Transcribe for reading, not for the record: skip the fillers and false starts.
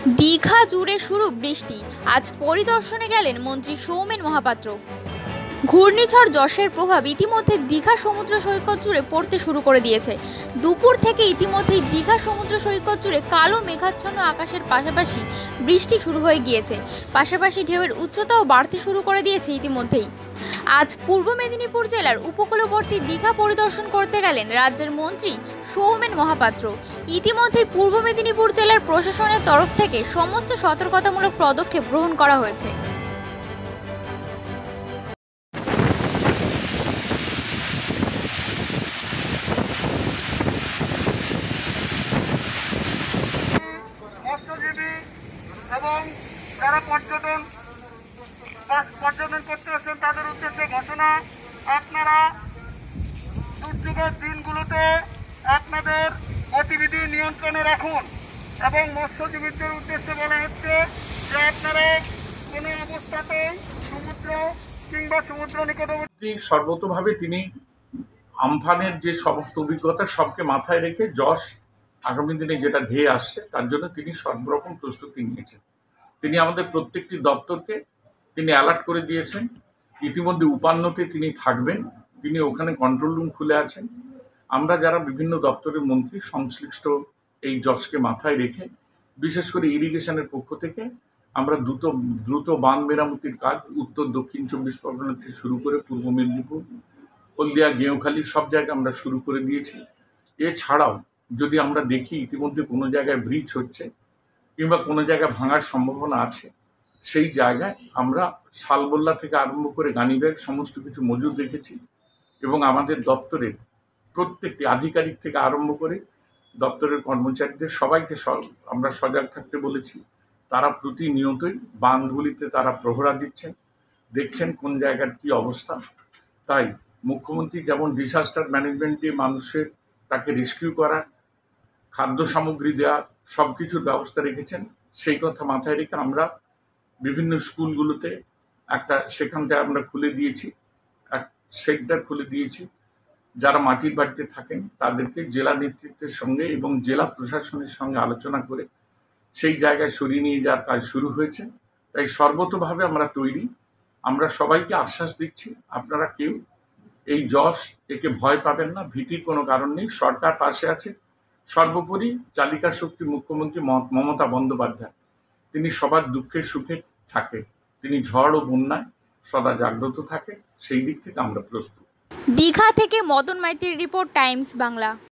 দীঘা জুড়ে শুরু বৃষ্টি। আজ পরিদর্শনে গেলেন মন্ত্রী সৌমেন মহাপাত্র। ঘূর্ণিঝড় যশের প্রভাব ইতিমধ্যে দীঘা সমুদ্র সৈকত জুড়ে পড়তে শুরু করে দিয়েছে। দুপুর থেকে ইতিমধ্যেই দীঘা সমুদ্র সৈকত জুড়ে কালো মেঘাচ্ছন্ন আকাশের পাশাপাশি বৃষ্টি শুরু হয়ে গিয়েছে। পাশাপাশি ঢেউয়ের উচ্চতাও বাড়তে শুরু করে দিয়েছে ইতিমধ্যেই। আজ পূর্ব মেদিনীপুর জেলার উপকূলবর্তী দীঘা পরিদর্শন করতে গেলেন রাজ্যের মন্ত্রী সৌমেন মহাপাত্র। ইতিমধ্যেই পূর্ব মেদিনীপুর জেলার প্রশাসনের তরফ থেকে সমস্ত সতর্কতামূলক পদক্ষেপ গ্রহণ করা হয়েছে। মৎস্যজীবী এবং যারা পর্যটন করতে আসছেন তাদের উদ্দেশ্যে ঘোষণা, আপনারা দুর্যোগের দিনগুলোতে আপনাদের গতিবিধি নিয়ন্ত্রণে রাখুন এবং মৎস্যজীবীদের উদ্দেশ্যে বলা হচ্ছে যে আপনারা কোনো অবস্থাতেই সমুদ্র কিংবা সমুদ্র নিকটবর্তী সর্বতভাবে তিনি আমফানের যে সমস্ত অভিজ্ঞতা সবকে মাথায় রেখে যশ আগামী দিনে যেটা ধেয়ে আসছে তার জন্য তিনি সর্বরকম প্রস্তুতি নিয়েছেন। তিনি আমাদের প্রত্যেকটি দপ্তরকে তিনি অ্যালার্ট করে দিয়েছেন। ইতিমধ্যে উপান্নতে তিনি থাকবেন, তিনি ওখানে কন্ট্রোল রুম খুলে আছেন। আমরা যারা বিভিন্ন দপ্তরের মন্ত্রী সংশ্লিষ্ট এই যশকে মাথায় রেখে বিশেষ করে ইরিগেশনের পক্ষ থেকে আমরা দ্রুত বাঁধ মেরামতির কাজ উত্তর দক্ষিণ 24 পরগনা থেকে শুরু করে পূর্ব মেদিনীপুর, হলদিয়া, গেঁওখালি সব জায়গায় আমরা শুরু করে দিয়েছি। এছাড়াও যদি আমরা দেখি ইতিমধ্যে কোনো জায়গায় ব্রিজ হচ্ছে কিংবা কোনো জায়গায় ভাঙার সম্ভাবনা আছে, সেই জায়গায় আমরা শালবল্লা থেকে আরম্ভ করে গানিব্যাগ সমস্ত কিছু মজুদ রেখেছি এবং আমাদের দপ্তরের প্রত্যেকটি আধিকারিক থেকে আরম্ভ করে দপ্তরের কর্মচারীদের সবাইকে আমরা সজাগ থাকতে বলেছি। তারা প্রতিনিয়তই বাঁধগুলিতে তারা প্রহরা দিচ্ছেন, দেখছেন কোন জায়গার কি অবস্থা। তাই মুখ্যমন্ত্রী যেমন ডিসাস্টার ম্যানেজমেন্টে মানুষের তাকে রেস্কিউ করা, খাদ্য সামগ্রী দেওয়া সব কিছুর ব্যবস্থা রেখেছেন, সেই কথা মাথায় রেখে আমরা বিভিন্ন স্কুলগুলোতে সেখানটায় আমরা খুলে দিয়েছি, এক সেন্টার খুলে দিয়েছি। যারা মাটির বাড়িতে থাকেন তাদেরকে জেলা নেতৃত্বের সঙ্গে এবং জেলা প্রশাসনের সঙ্গে আলোচনা করে সেই জায়গায় সরিয়ে নিয়ে যাওয়ার কাজ শুরু হয়েছে। তাই সর্বতোভাবে আমরা তৈরি। আমরা সবাইকে আশ্বাস দিচ্ছি, আপনারা কেউ এই যশ একে ভয় পাবেন না, ভীতির কোনো কারণ নেই। সরকার পাশে আছে। সর্বোপরি চালিকা শক্তি মুখ্যমন্ত্রী মমতা বন্দ্যোপাধ্যায়, তিনি সবার দুঃখে সুখে থাকে, তিনি ঝড় ও বন্যায় সদা জাগ্রত থাকে। সেই দিক থেকে আমরা প্রস্তুত। দীঘা থেকে মদন মাইতির রিপোর্ট, টাইমস বাংলা।